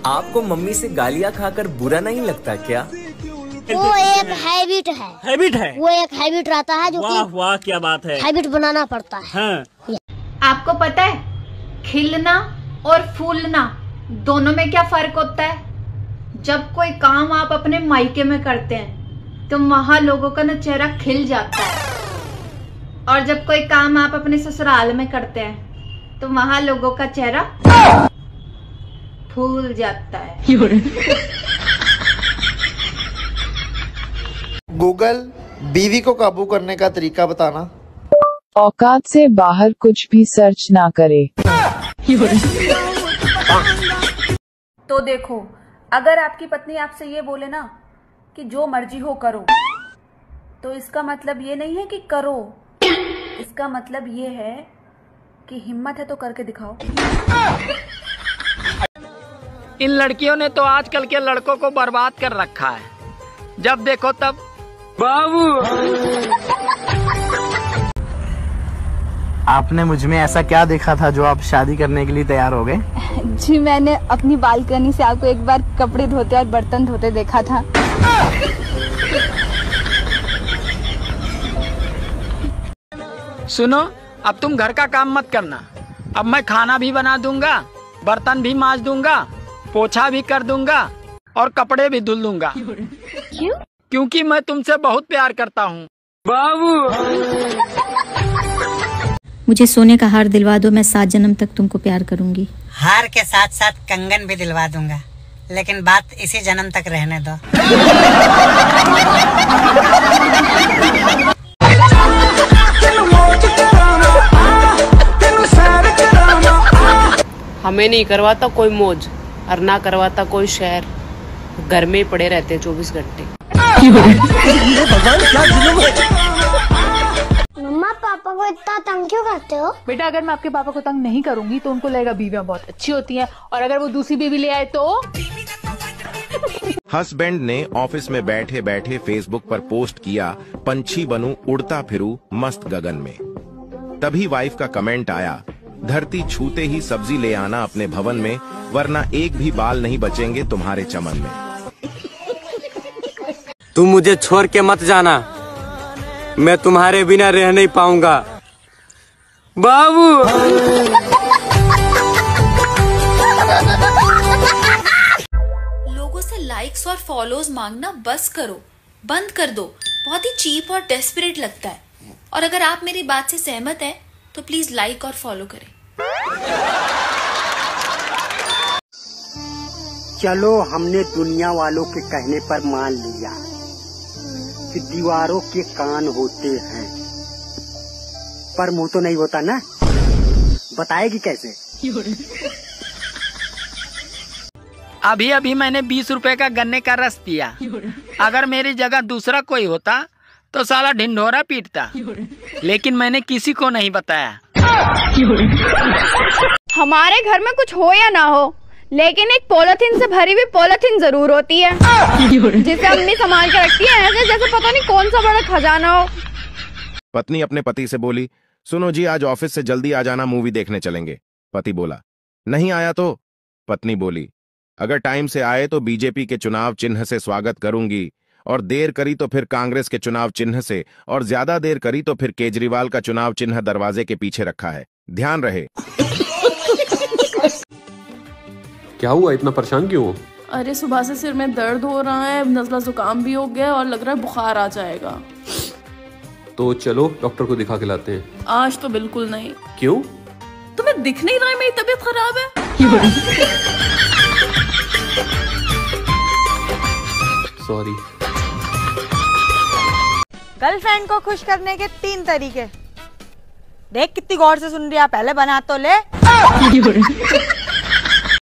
आपको मम्मी से गालियाँ खाकर बुरा नहीं लगता क्या? वो एक हैबिट है। हैबिट है? वो एक हैबिट रहता है जो वाह वाह क्या बात है। हैबिट बनाना पड़ता है। हाँ। आपको पता है खिलना और फूलना दोनों में क्या फर्क होता है? जब कोई काम आप अपने मायके में करते हैं तो वहां लोगों का ना चेहरा खिल जाता है, और जब कोई काम आप अपने ससुराल में करते हैं तो वहां लोगों का चेहरा फूल जाता है। गूगल बीवी को काबू करने का तरीका बताना। औकात से बाहर कुछ भी सर्च ना करे। तो देखो, अगर आपकी पत्नी आपसे ये बोले ना कि जो मर्जी हो करो, तो इसका मतलब ये नहीं है कि करो, इसका मतलब ये है कि हिम्मत है तो करके दिखाओ। इन लड़कियों ने तो आजकल के लड़कों को बर्बाद कर रखा है। जब देखो तब बाबू। आपने मुझ में ऐसा क्या देखा था जो आप शादी करने के लिए तैयार हो गए? जी मैंने अपनी बालकनी से आपको एक बार कपड़े धोते और बर्तन धोते देखा था। सुनो, अब तुम घर का काम मत करना। अब मैं खाना भी बना दूंगा, बर्तन भी मांज दूंगा, पोछा भी कर दूंगा और कपड़े भी धुल दूंगा। क्यों? क्योंकि मैं तुमसे बहुत प्यार करता हूँ बाबू। मुझे सोने का हार दिलवा दो, मैं 7 जन्म तक तुमको प्यार करूंगी। हार के साथ साथ कंगन भी दिलवा दूंगा, लेकिन बात इसी जन्म तक रहने दो। हमें नहीं करवाता कोई मौज और ना करवाता कोई शहर, घर में ही पड़े रहते हैं 24 घंटे। मम्मा पापा को इतना तंग क्यों करते हो? बेटा अगर मैं आपके पापा को तंग नहीं करूंगी तो उनको लगेगा बीवियां बहुत अच्छी होती हैं, और अगर वो दूसरी बीवी ले आए तो। हस्बैंड ने ऑफिस में बैठे बैठे फेसबुक पर पोस्ट किया, पंछी बनूं उड़ता फिरूं मस्त गगन में। तभी वाइफ का कमेंट आया, धरती छूते ही सब्जी ले आना अपने भवन में, वरना एक भी बाल नहीं बचेंगे तुम्हारे चमन में। तुम मुझे छोड़ के मत जाना, मैं तुम्हारे बिना रह नहीं पाऊंगा बाबू। लोगों से लाइक्स और फॉलोज मांगना बस करो, बंद कर दो। बहुत ही चीप और डेस्परेट लगता है। और अगर आप मेरी बात से सहमत हैं तो प्लीज लाइक और फॉलो करें। चलो हमने दुनिया वालों के कहने पर मान लिया कि दीवारों के कान होते हैं, पर मुंह तो नहीं होता ना। बताएगी कैसे? अभी अभी मैंने 20 रुपए का गन्ने का रस पिया। अगर मेरी जगह दूसरा कोई होता तो साला ढिंढोरा पीटता, लेकिन मैंने किसी को नहीं बताया। हमारे घर में कुछ हो या ना हो, लेकिन एक पॉलिथीन से भरी हुई पॉलिथीन जरूर होती है जिसे अम्मी संभाल के रखती है, ऐसे जैसे पता नहीं कौन सा बड़ा खजाना हो। पत्नी अपने पति से बोली, सुनो जी आज ऑफिस से जल्दी आ जाना, मूवी देखने चलेंगे। पति बोला, नहीं आया तो? पत्नी बोली, अगर टाइम से आए तो बीजेपी के चुनाव चिन्ह से स्वागत करूंगी, और देर करी तो फिर कांग्रेस के चुनाव चिन्ह से, और ज्यादा देर करी तो फिर केजरीवाल का चुनाव चिन्ह दरवाजे के पीछे रखा है, ध्यान रहे। क्या हुआ, इतना परेशान क्यों हो? अरे सुबह से सिर में दर्द हो रहा है, नज़ला जुकाम भी हो गया और लग रहा है बुखार आ जाएगा। तो चलो डॉक्टर को दिखा के लाते हैं। आज तो बिल्कुल नहीं। क्यों? तुम्हें दिख नहीं रहा है मेरी तबीयत खराब है? सॉरी। गर्लफ्रेंड को खुश करने के 3 तरीके। देख कितनी गौर से सुन रही है, पहले बना तो ले।